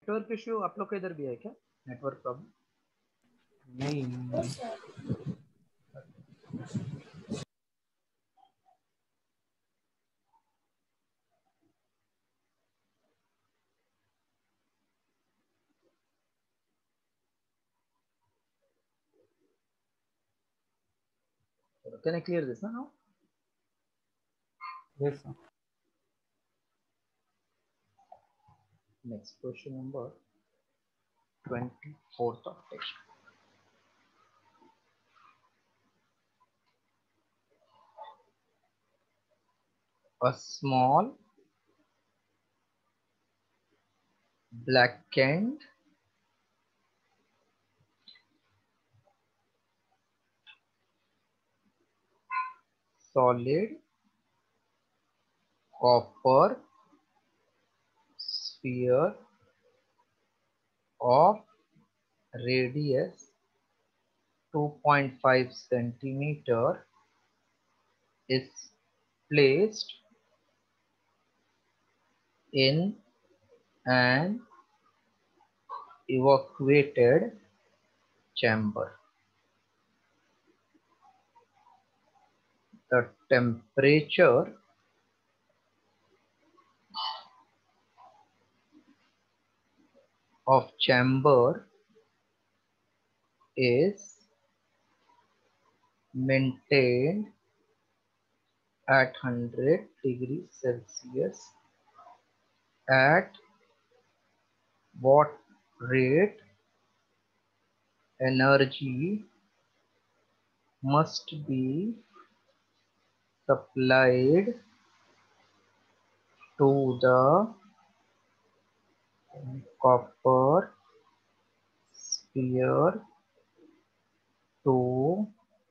Network issue आप लोग का इधर भी है क्या? Network problem? नहीं। Can I clear this now? Yes, sir. Next question number 24th of text. A small blackened solid copper sphere of radius 2.5 centimeter is placed in an evacuated chamber. The temperature of chamber is maintained at 100 degrees Celsius. At what rate energy must be supplied to the copper sphere to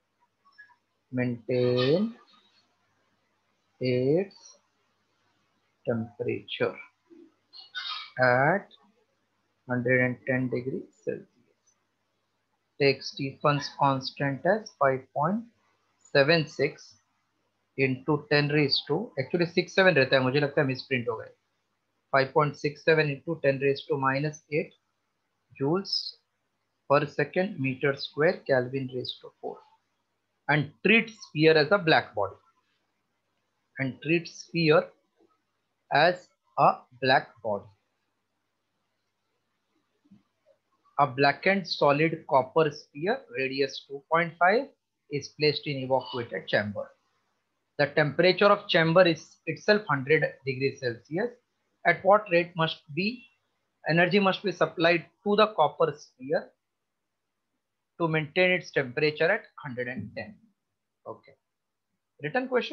maintain its temperature at 110 degrees Celsius? Take Stephen's constant as 5.76 into 10 raised to, actually 67 रहता है, मुझे लगता है misprint हो गए. 5.67 into 10 raised to minus 8 joules per second meter square Kelvin raised to 4, and treat sphere as a black body. And treat sphere as a black body. A blackened solid copper sphere, radius 2.5, is placed in evacuated chamber. The temperature of chamber is itself 100 degrees Celsius. At what rate energy must be supplied to the copper sphere to maintain its temperature at 110? Okay. Written question.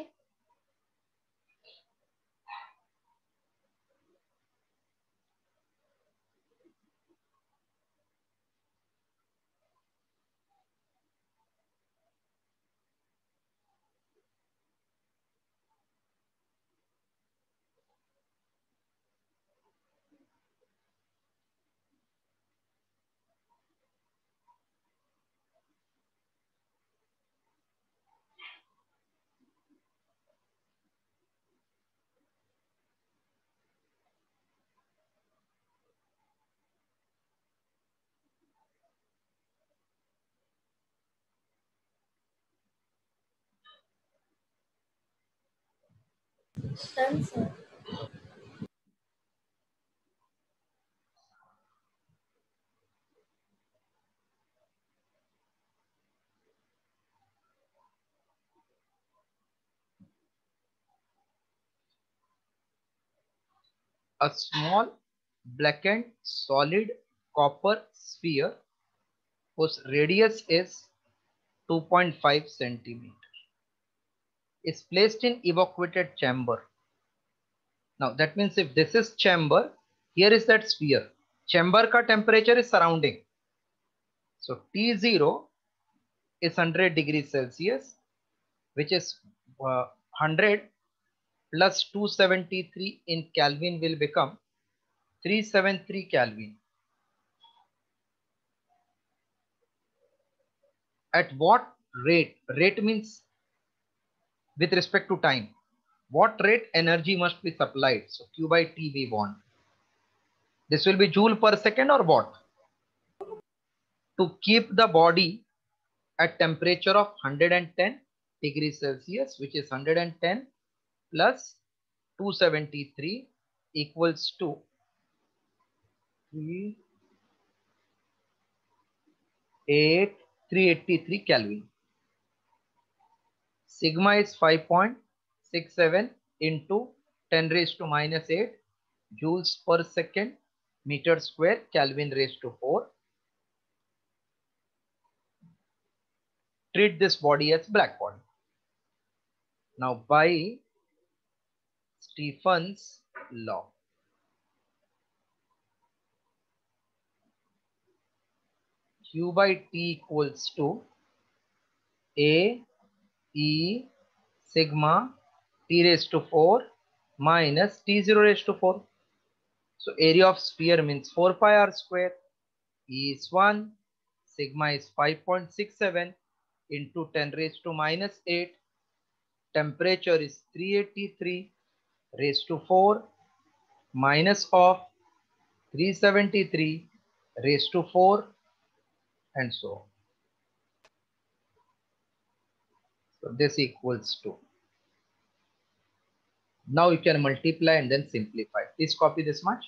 Done, sir. A small blackened solid copper sphere whose radius is 2.5 centimeter is placed in evacuated chamber. Now that means if this is chamber, here is that sphere. Chamber ka temperature is surrounding. So T0 is 100 degrees Celsius, which is 100 plus 273 in Kelvin will become 373 Kelvin. At what rate? Rate means with respect to time. What rate energy must be supplied? So Q by T we want. This will be joule per second or watt. To keep the body at temperature of 110 degrees Celsius, which is 110 plus 273 equals to 383 Kelvin. Sigma is 5.67 into 10 raised to minus 8 joules per second meter square Kelvin raised to 4. Treat this body as black body. Now by Stephen's law, Q by T equals to A E sigma T raised to 4 minus T0 raised to 4. So area of sphere means 4 pi r square. E is 1, sigma is 5.67 into 10 raised to minus 8. Temperature is 383 raised to 4 minus of 373 raised to 4 and so on. So this equals to. Now you can multiply and then simplify. Please copy this much.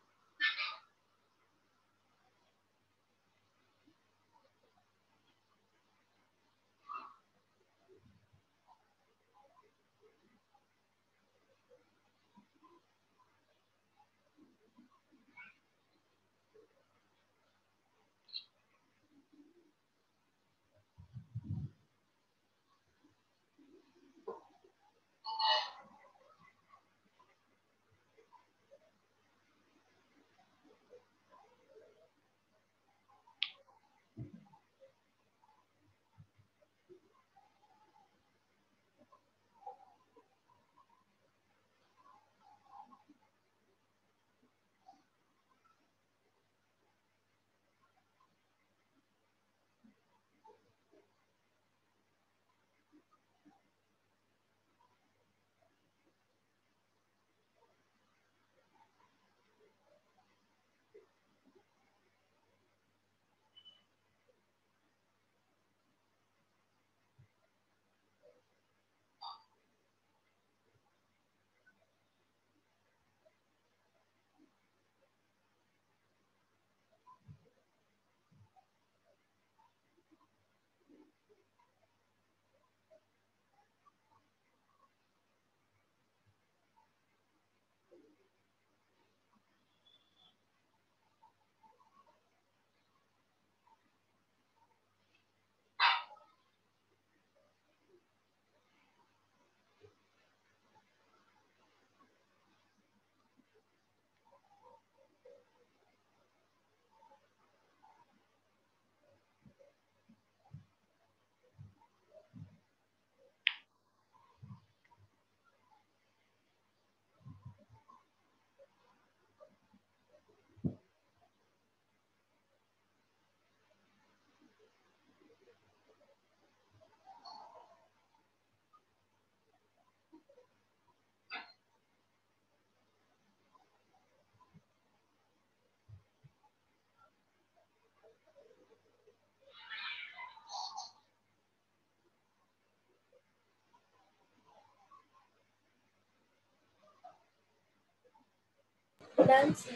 Done, sir.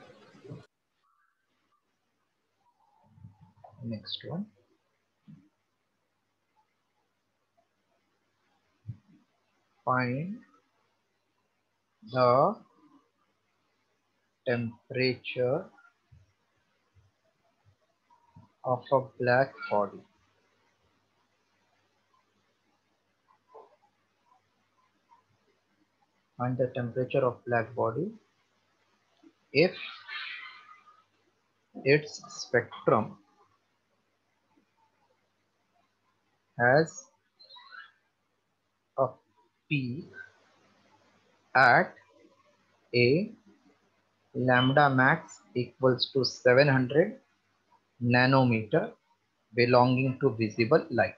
Next one. Find the temperature of a black body. Find the temperature of black body if its spectrum has a peak at a lambda max equals to 700 nanometer belonging to visible light,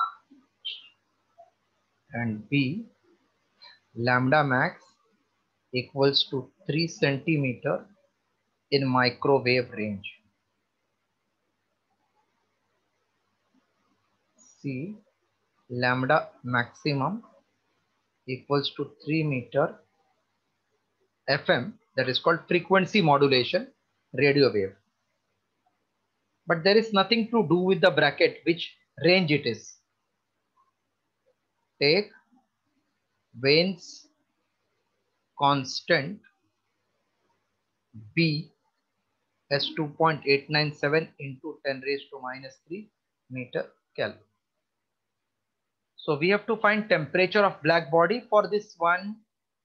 and B lambda max equals to 3 centimeter in microwave range. C, lambda maximum equals to 3 meter FM, that is called frequency modulation radio wave. But there is nothing to do with the bracket which range it is. Take Wayne's constant B as 2.897 into 10 raised to minus 3 meter Kelvin. So we have to find temperature of black body for this 1,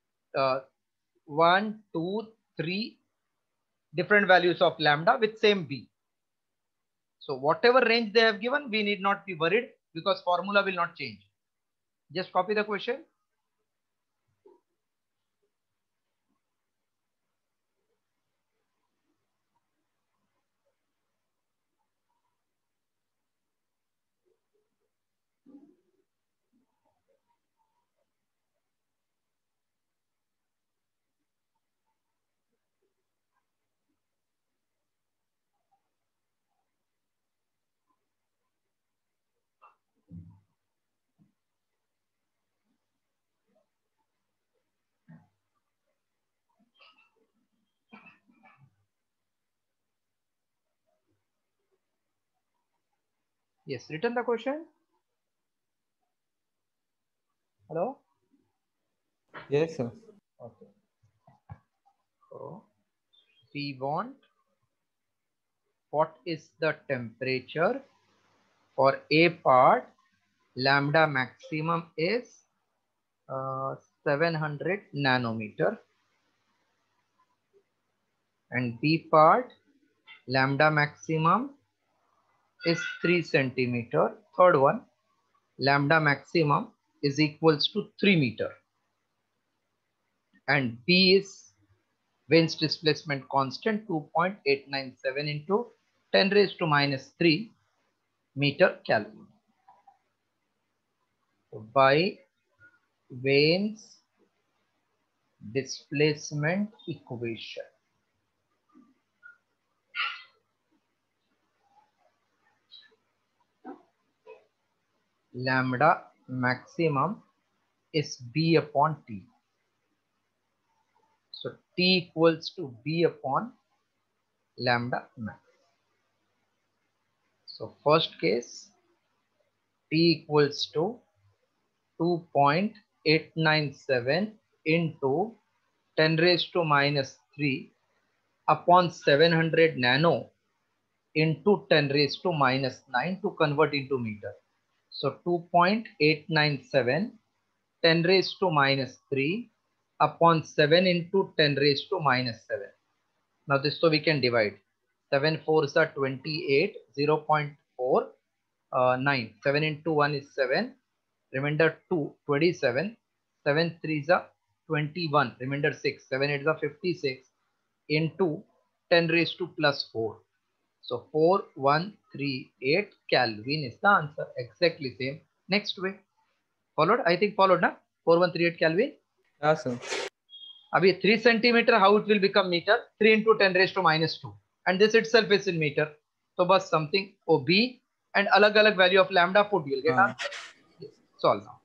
2, 3 different values of lambda with same B. So whatever range they have given, we need not be worried because formula will not change. Just copy the question. Yes, written the question. Hello? Yes, sir. Okay. So we want what is the temperature for A part. Lambda maximum is 700 nanometer, and B part lambda maximum is 3 centimeter. Third one, lambda maximum is equals to 3 meter, and B is Wayne's displacement constant 2.897 into 10 raised to minus 3 meter Kelvin by Wayne's displacement equation. Lambda maximum is B upon T. So T equals to B upon lambda max. So first case, T equals to 2.897 into 10 raised to minus 3 upon 700 nano into 10 raised to minus 9 to convert into meter. So 2.897 10 raised to minus 3 upon 7 into 10 raised to minus 7. Now this, so we can divide. 7 4s are 28, 0.4, 9. 7 into 1 is 7. Remainder 2, 27. 7 3s are 21. Remainder 6. 7 8s are 56 into 10 raised to plus 4. So 4138 Kelvin is the answer. Exactly same. Next way. Followed? I think followed, na? 4138 Kelvin. Yes, sir. Abhi 3 centimeter, how it will become meter? 3 into 10 raised to minus 2. And this itself is in meter. So bus something OB and alag value of lambda put, you'll get answer. Yes. Solve now.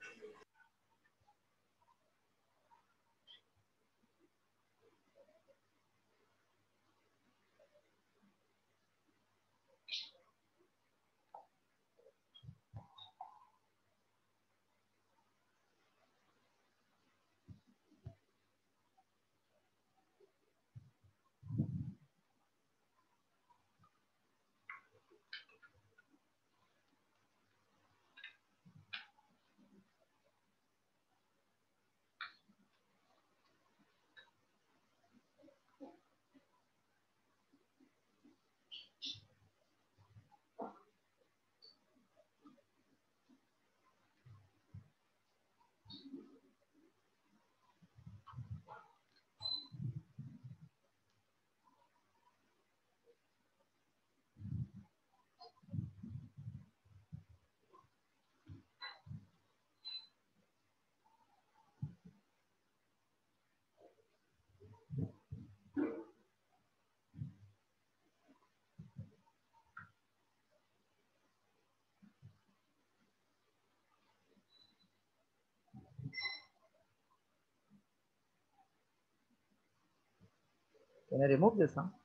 Can I remove this now?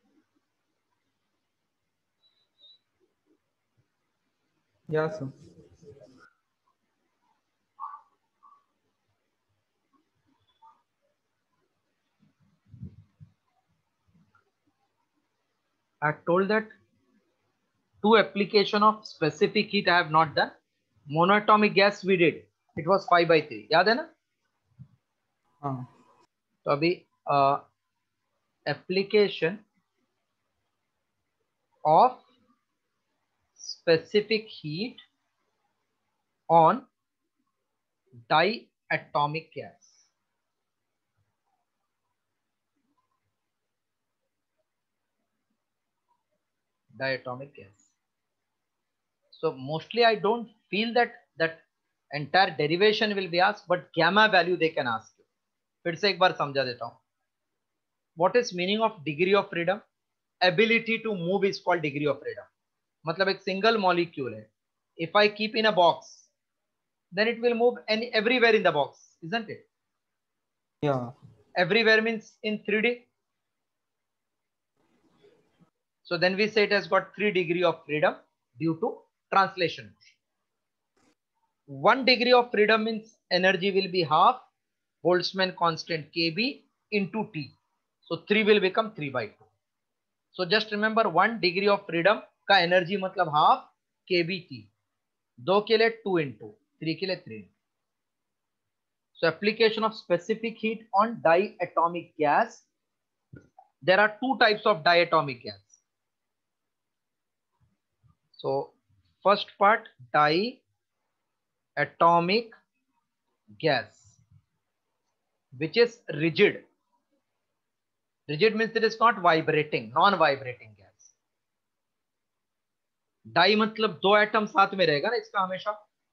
Yeah, sir. I told that two application of specific heat I have not done. Monoatomic gas we did. It was 5/3. याद है ना? हाँ. तो अभी application of specific heat on diatomic gas. Diatomic gas. So mostly I don't feel that entire derivation will be asked, but gamma value they can ask you. फिर से एक बार समझा देता हूँ. What is meaning of degree of freedom? Ability to move is called degree of freedom. मतलब एक single molecule है. If I keep in a box, then it will move everywhere in the box, isn't it? Yeah. Everywhere means in 3D. So then we say it has got 3 degree of freedom due to translation. 1 degree of freedom means energy will be half Boltzmann constant Kb into T. So 3 will become 3/2. So just remember 1 degree of freedom का energy मतलब half kBT. 2 के लिए 2 into 3 के लिए 3. So application of specific heat on diatomic gas. There are two types of diatomic gas. So first part, diatomic gas, which is rigid. Rigid means it is not vibrating, non-vibrating gas. Di मतलब दो atom साथ में रहेगा ना इसका हमेशा.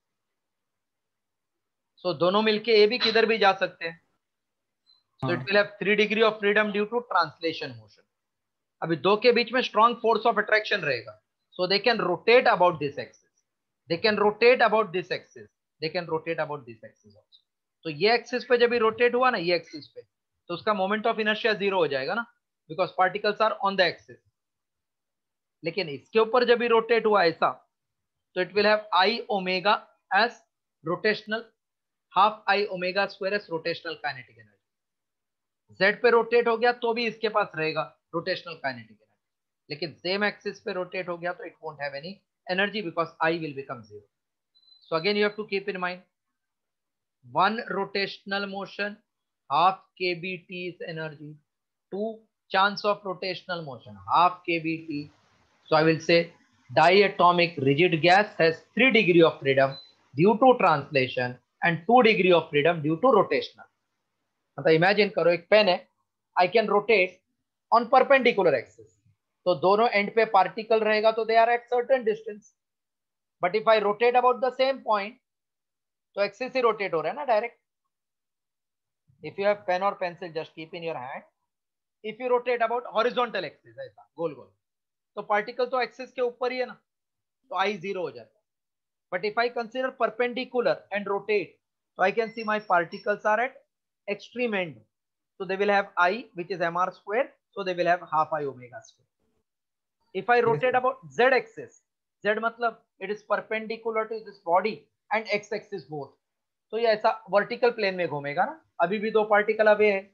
सो दोनों मिलके ए भी किधर भी जा सकते हैं. So it will have 3 degree of freedom due to translation motion. अभी दो के बीच में strong force of attraction रहेगा. So they can rotate about this axis. They can rotate about this axis. They can rotate about this axis also. तो ये axis पे जब भी रोटेट हुआ ना ये एक्सिस पे, तो उसका मोमेंट ऑफ इनर्शिया 0 हो जाएगा ना, because particles are on the axis. लेकिन इसके ऊपर जब भी रोटेट हुआ ऐसा, तो it will have I omega as rotational, half I omega square as rotational kinetic energy. Z पे रोटेट हो गया तो भी इसके पास रहेगा रोटेशनल काइनेटिक एनर्जी, लेकिन सेम एक्सिस पे रोटेट हो गया तो it won't have any energy because I will become 0. So again you have to keep in mind, one rotational motion, half kbt is energy. Two, chance of rotational motion, half kbt. So I will say diatomic rigid gas has 3 degree of freedom due to translation and 2 degree of freedom due to rotational. मतलब imagine करो एक pen है, I can rotate on perpendicular axis, तो दोनों end पे particle रहेगा तो they are at certain distance. But if I rotate about the same point, तो एक्सिस ही रोटेट हो रहा है ना direct. If you have pen और pencil, just keep in your hand. If you rotate about horizontal axis ऐसा गोल गोल, तो पार्टिकल तो एक्सिस के ऊपर ही है ना, तो आई 0 हो जाता है. But if I consider perpendicular end rotate, so I can see my particles are at extreme end, so they will have I which is mr square, so they will have half I omega square. If I rotate about z axis, z मतलब it is perpendicular to this body and x axis both, तो ये ऐसा vertical plane में घूमेगा ना. अभी भी दो पार्टिकल अवे है.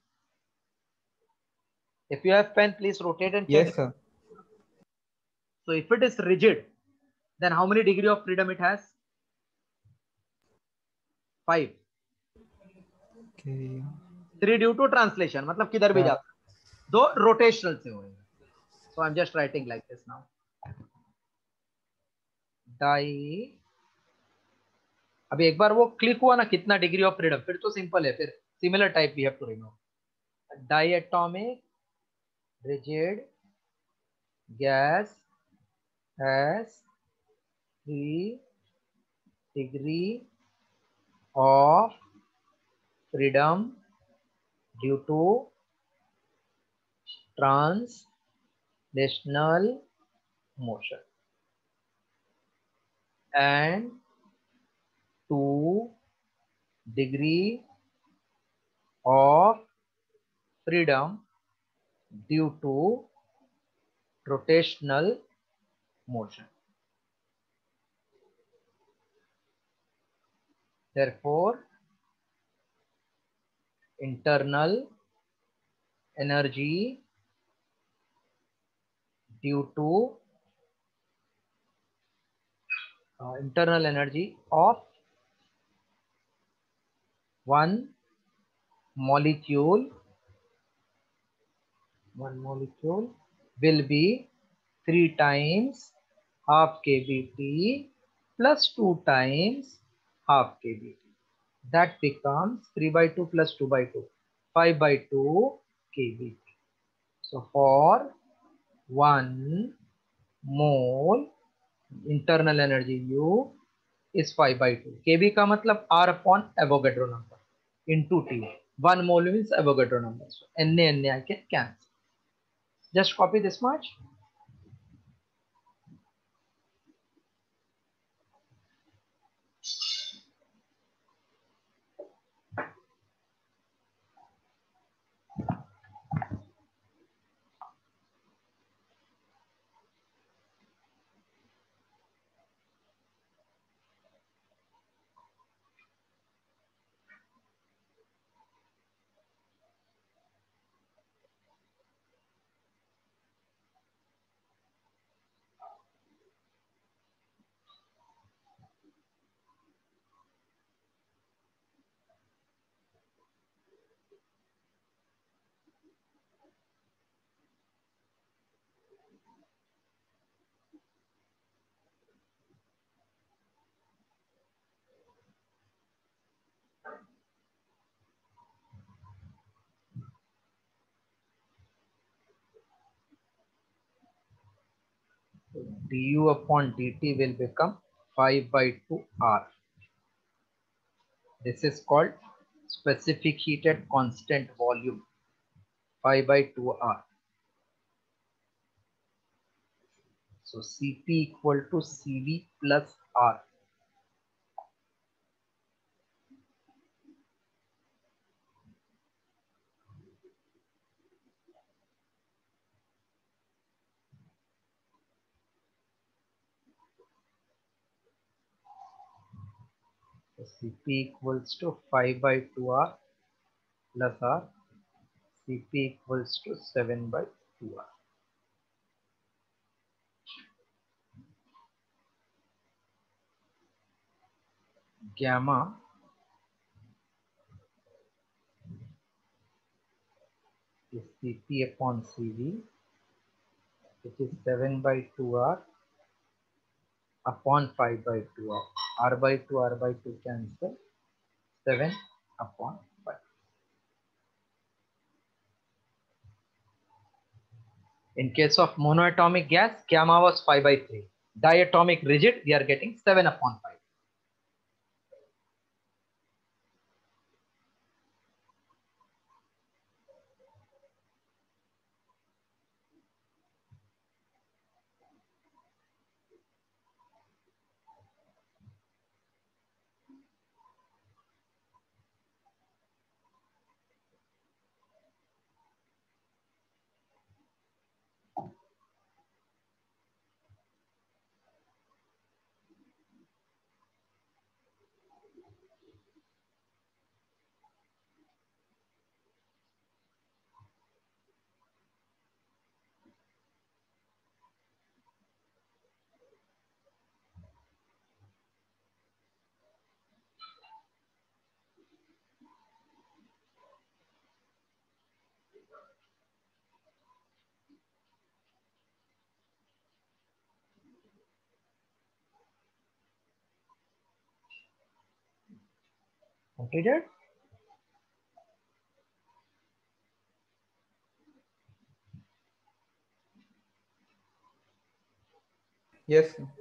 If you have pen, please rotate and check. Yes, sir. So if it is rigid, then how many degree of freedom it has? 5. Okay. 3 due to translation, मतलब किधर भी जाता है. दो रोटेशनल से होएगा. So I'm just writing like this now. Di, अभी एक बार वो क्लिक हुआ ना कितना डिग्री ऑफ फ्रीडम, फिर तो सिंपल है. फिर similar type we have to remove. Diatomic rigid gas has 3 degree of freedom due to translational motion and 2 degree of freedom due to rotational motion. Therefore, internal energy due to internal energy of one molecule will be 3 times half kBt plus 2 times half kBt. That becomes 3 by 2 plus 2 by 2, 5 by 2 kBt. So for 1 mole internal energy U is 5 by 2. kB का मतलब R upon Avogadro number into T. 1 mole means Avogadro number. So Na I can cancel. Just copy this much. Du upon dt will become 5 by 2 R. This is called specific heat at constant volume, 5 by 2 R. So Cp equal to Cv plus R. So Cp equals to 5 by 2 R plus R. Cp equals to 7 by 2 R. Gamma is Cp upon Cv, which is 7 by 2 R upon 5 by 2 R. R by 2 cancel, 7 upon 5. In case of monoatomic gas, gamma was 5 by 3. Diatomic rigid, we are getting 7 upon 5. Completed? Yes, sir.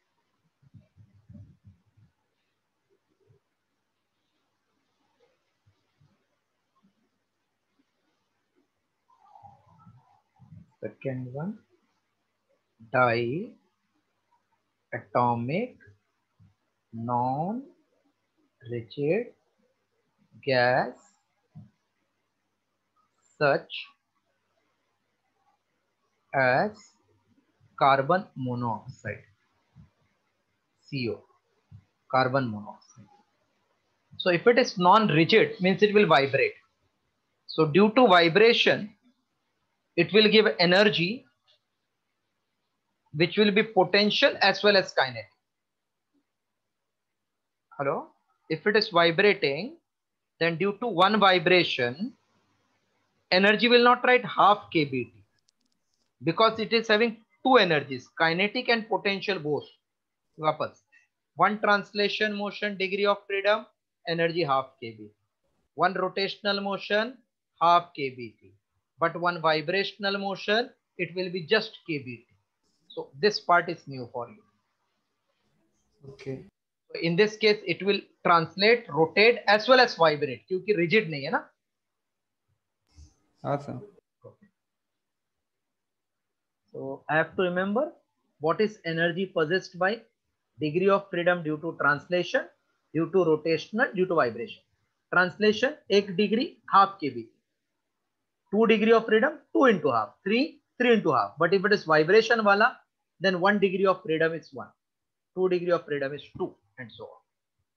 Second one, diatomic non-rigid gas such as carbon monoxide, CO, carbon monoxide. So if it is non-rigid, means it will vibrate. So due to vibration, it will give energy which will be potential as well as kinetic. Hello? If it is vibrating, then due to one vibration, energy will not write half kBt because it is having two energies, kinetic and potential both. Vapas. One translation motion, degree of freedom, energy half kBt. One rotational motion, half kBt. But one vibrational motion, it will be just kBt. So this part is new for you. Okay. So in this case, it will translate, rotate as well as vibrate क्योंकि rigid नहीं है ना. Awesome. So I have to remember what is energy possessed by degree of freedom due to translation, due to rotational, due to vibration. Translation 1 degree half kb. 2 degree of freedom 2 into half. 3 into half. But if it is vibration wala, then 1 degree of freedom is 1. 2 degree of freedom is 2 and so on.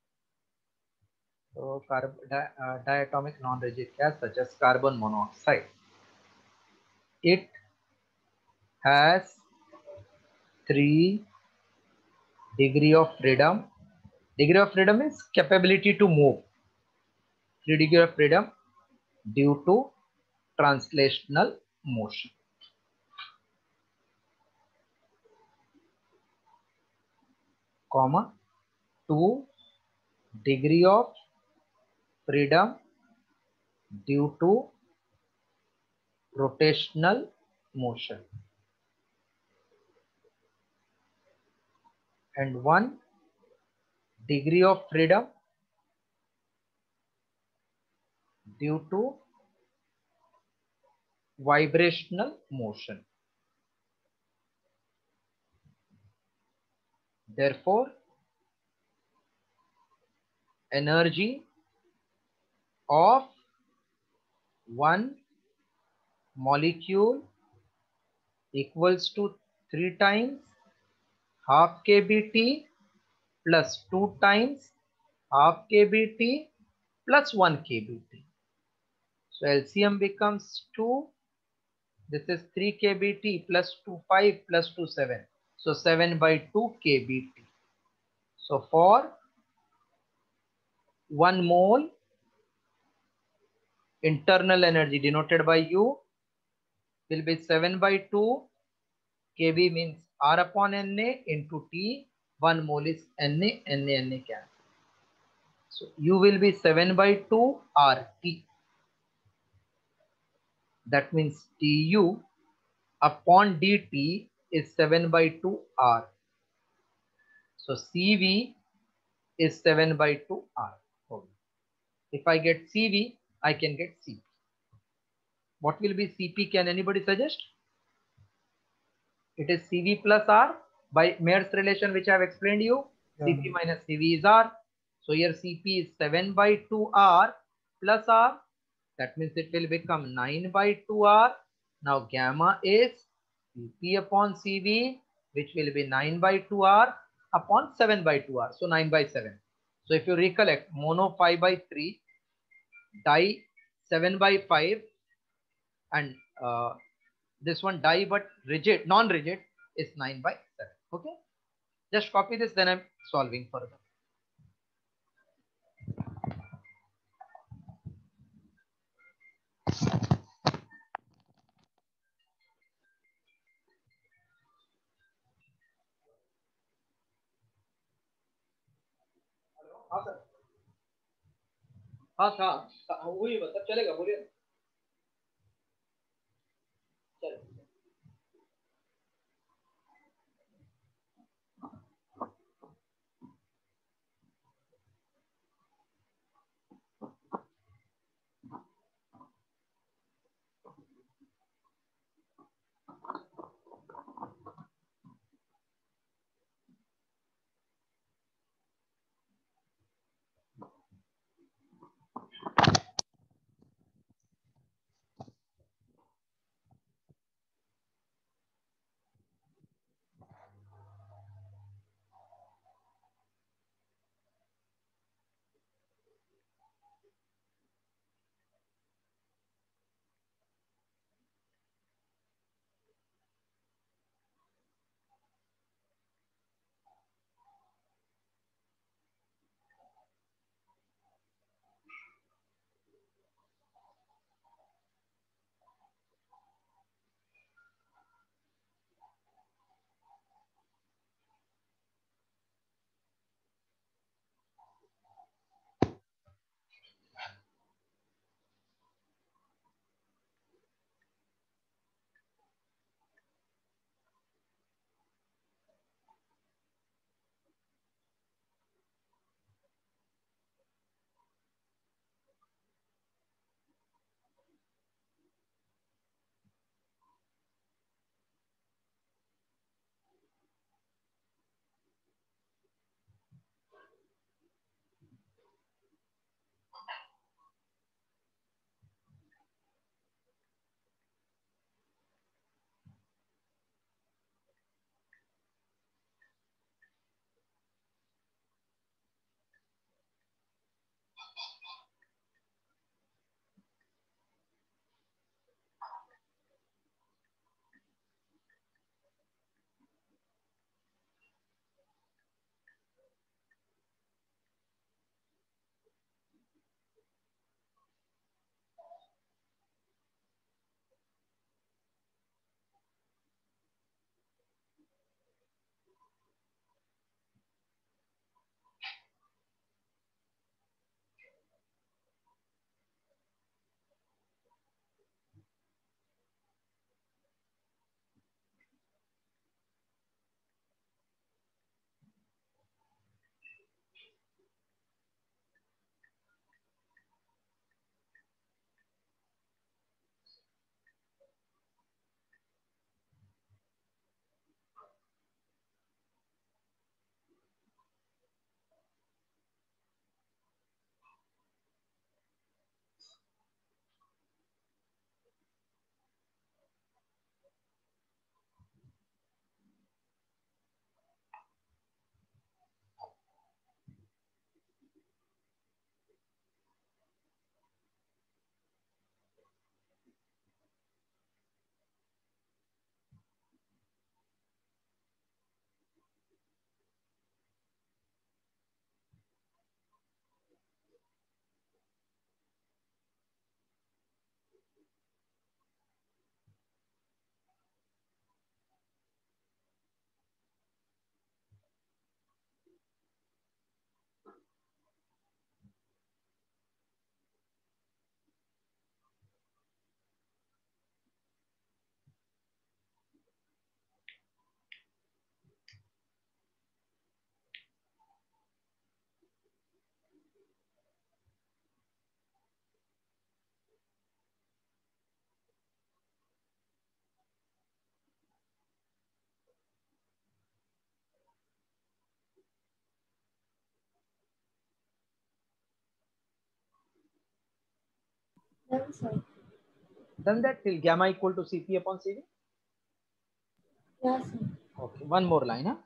So diatomic non-rigid gas such as carbon monoxide. It has 3 degree of freedom. Degree of freedom is capability to move. 3 degree of freedom due to translational motion. Comma 2 degree of freedom due to rotational motion. And 1 degree of freedom due to vibrational motion. Therefore, energy of one molecule equals to 3 times half kBt plus 2 times half kBt plus 1 kBt. So LCM becomes 2. This is 3 kBt plus 2 5 plus 2 7. So 7 by 2 kBt. So for 1 mole internal energy denoted by U will be 7 by 2 kb means R upon Na into T. 1 mole is Na cancel. So U will be 7 by 2 RT. That means Tu upon dt is 7 by 2 R. So Cv is 7 by 2 R. If I get Cv, I can get Cp. What will be Cp? Can anybody suggest? It is Cv plus R by Mayer's relation, which I have explained you. Yeah. Cp minus Cv is R. So here Cp is 7 by 2 R plus R. That means it will become 9 by 2 R. Now gamma is Cp upon Cv, which will be 9 by 2 R upon 7 by 2 R. So 9 by 7. So if you recollect, mono 5 by 3, di 7 by 5, and this one di but rigid, non-rigid is 9 by 7. Okay. Just copy this, then I'm solving further. हाँ sir, हाँ हाँ वही मतलब चलेगा, बोलिए चलो. Done, sir. Done that till gamma equal to Cp upon Cv. Yeah, sir. Okay, one more line. Huh?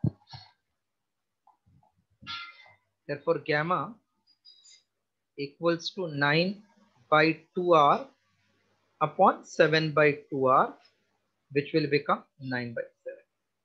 Therefore, gamma equals to 9 by 2r upon 7 by 2r, which will become 9 by 7.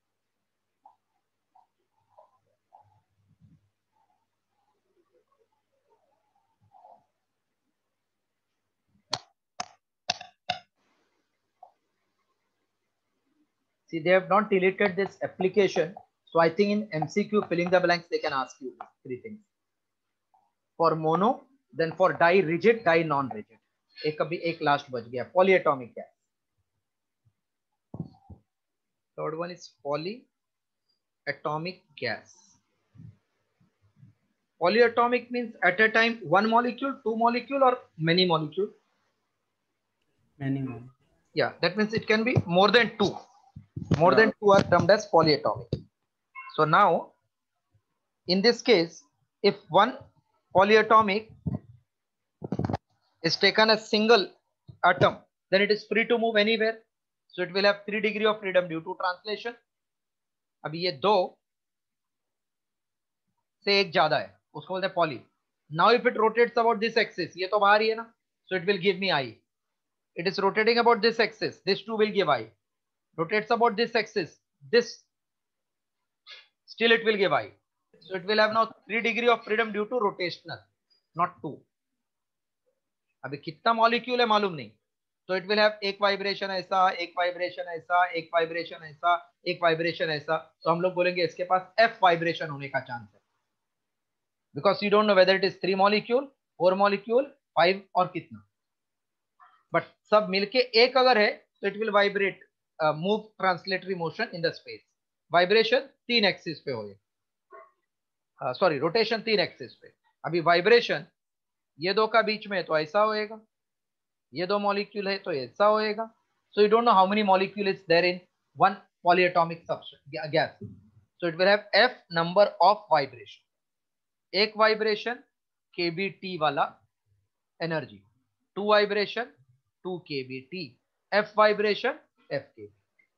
See, they have not deleted this application. So I think in MCQ filling the blanks, they can ask you three things. For mono, then for di rigid, di non rigid. एक अभी एक last बच गया, polyatomic gas. Third one is polyatomic gas. Polyatomic means at a time one molecule, two molecule, or many molecule. Many more. Yeah, that means it can be more than two. More than two are termed as polyatomic. So now, in this case, if one polyatomic is taken as single atom, then it is free to move anywhere. So it will have 3 degrees of freedom due to translation. अभी ये दो से एक ज्यादा है, उसको बोलते हैं poly. Now if it rotates about this axis, ये तो बाहर ही है ना, so it will give me I. It is rotating about this axis, this 2 will give I. Rotates about this axis, this still it will give I. So it will have now 3 degrees of freedom due to rotational, not 2. अभी कितना molecule है मालूम नहीं, तो it will have एक vibration ऐसा, एक vibration ऐसा, एक वाइब्रेशन ऐसा, एक वाइब्रेशन ऐसा. तो हम लोग बोलेंगे इसके पास F वाइब्रेशन होने का चांस है, because you don't know whether it is 3 molecule, 4 molecule, 5 और कितना, बट सब मिलके एक अगर है तो it will vibrate, move translatory motion in the space. Vibration 3 axis पे होगा, सॉरी रोटेशन 3 एक्सिस पे. अभी वाइब्रेशन ये दो का बीच में तो ऐसा होएगा, ये दो मॉलिक्यूल है तो ऐसा होएगा. So you don't know how many molecule is there in one polyatomic substance gas. So it will have F number of vibration. एक वाइब्रेशन kBt वाला energy, 2 vibration 2 kBt, F vibration F kBt.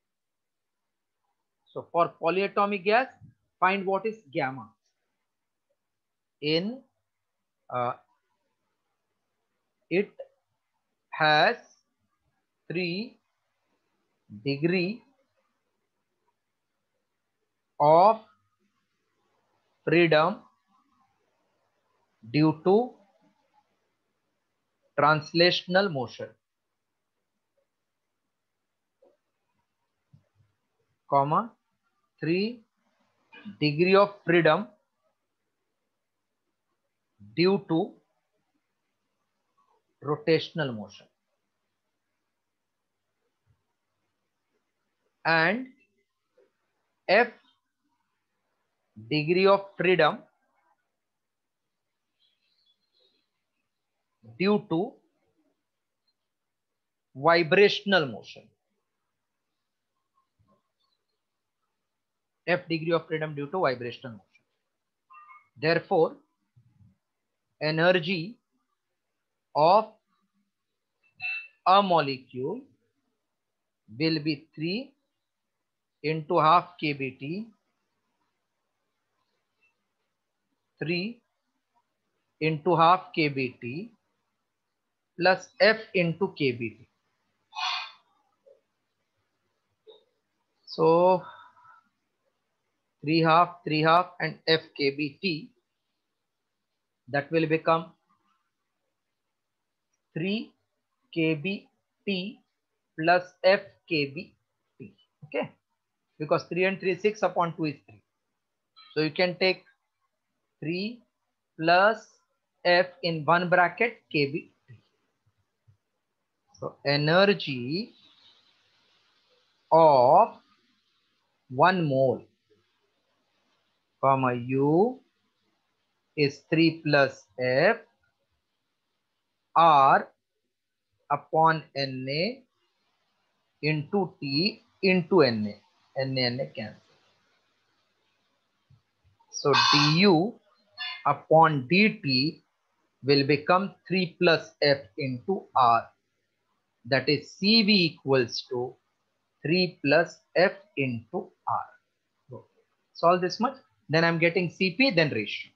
So for polyatomic gas, find what is gamma in it has 3 degree of freedom due to translational motion, comma 3 degree of freedom due to rotational motion, and f degree of freedom due to vibrational motion. F degree of freedom due to vibrational motion. Therefore, energy of a molecule will be 3 into half kBt, 3 into half kBt plus F into kBt. So 3 half and F kBt, that will become 3 kBt plus F kBt. Okay, because 3 and 3 6 upon 2 is 3. So you can take 3 plus F in one bracket kBt. So energy of 1 mole, comma U is 3 plus F R upon Na into T into Na. Na cancel. So du upon dt will become 3 plus F into R. That is Cv equals to 3 plus F into R. So solve this much. Then I'm getting Cp, then ratio.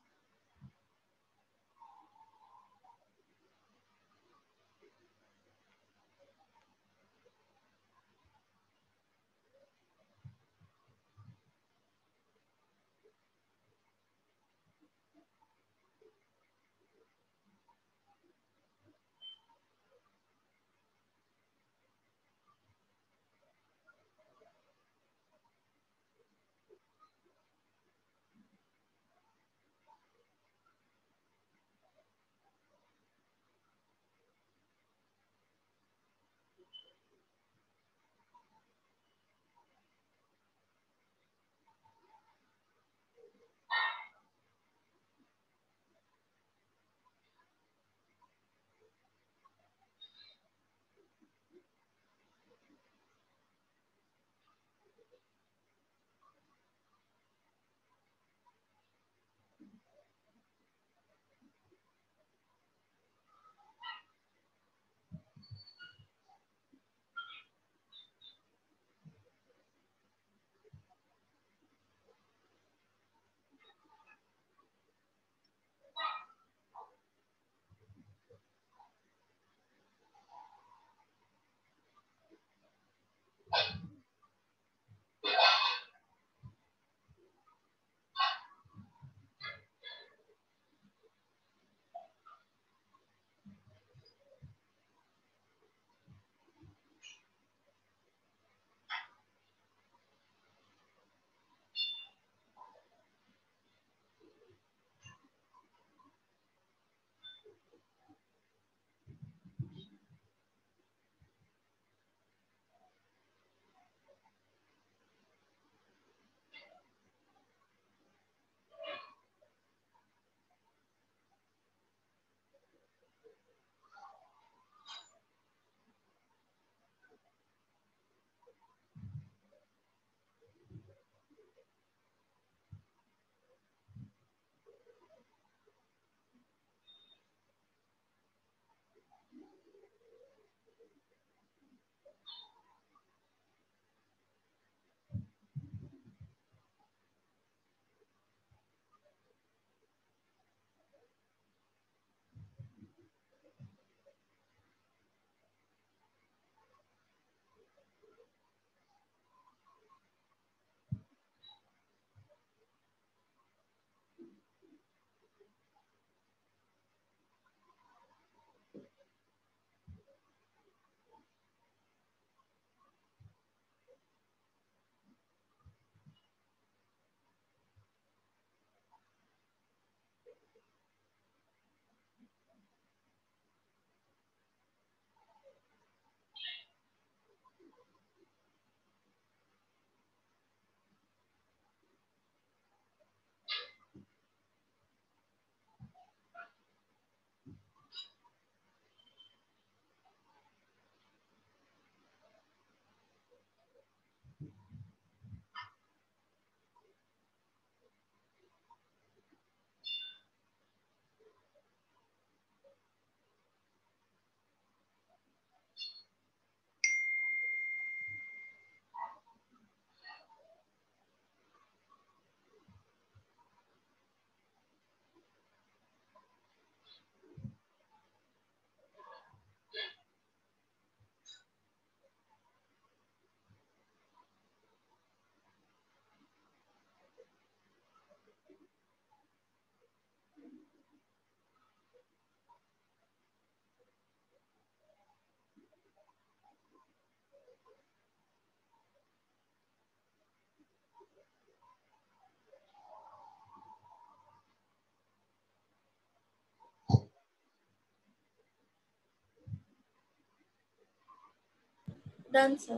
Done, sir.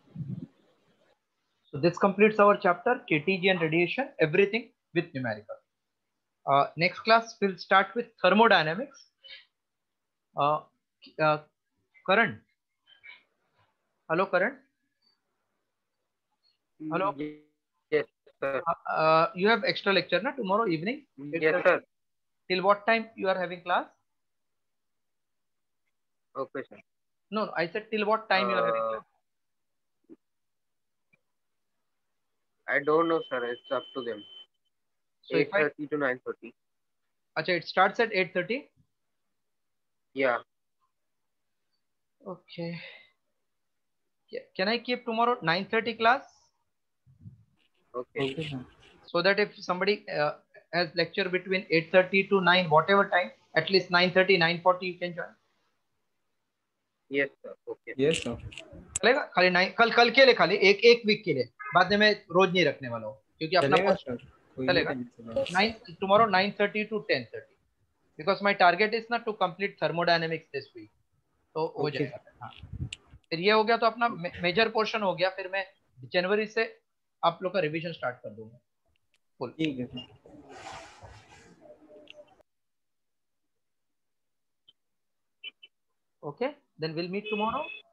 So this completes our chapter KTG and radiation, everything with numerical. Next class we'll start with thermodynamics. Karan. Hello, Karan. Hello. Yes, sir. You have extra lecture na tomorrow evening? Yes, sir. Till what time you are having class? Okay, sir. No, I said till what time you are having class? I don't know, sir. It's up to them. So 8:30 to 9:30. Acha, it starts at 8:30? Yeah. Okay. Can I keep tomorrow 9:30 class? Okay. Okay, sir. So that if somebody has lecture between 8:30 to 9, whatever time, at least 9:30, 9:40 you can join. Yes, sir. Okay. Yes, sir. चलेगा खाली 9 कल के लिए खाली एक week के लिए बाद में मैं रोज नहीं रखने वाला हूँ क्योंकि अपना चलेगा सर, कोई भी चलेगा टाइम चलेगा। 9 tomorrow 9:30 to 10:30 because my target is not to complete thermodynamics this week तो हो Okay. जाएगा। हाँ फिर ये हो गया तो अपना मेजर पोर्शन हो गया, फिर मैं जनवरी से आप लोग का रिवीजन स्टार्ट कर दूंगा फुल। ठीक है sir. Okay, then we'll meet tomorrow.